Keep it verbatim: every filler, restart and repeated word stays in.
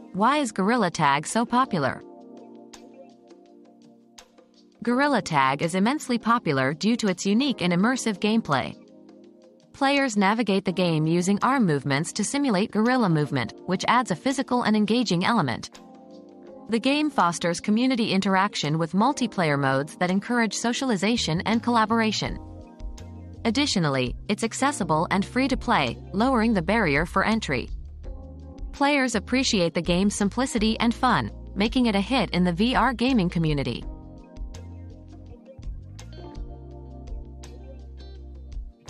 Why is Gorilla Tag so popular? Gorilla Tag is immensely popular due to its unique and immersive gameplay. Players navigate the game using arm movements to simulate gorilla movement, which adds a physical and engaging element. The game fosters community interaction with multiplayer modes that encourage socialization and collaboration. Additionally, it's accessible and free to play, lowering the barrier for entry. Players appreciate the game's simplicity and fun, making it a hit in the V R gaming community.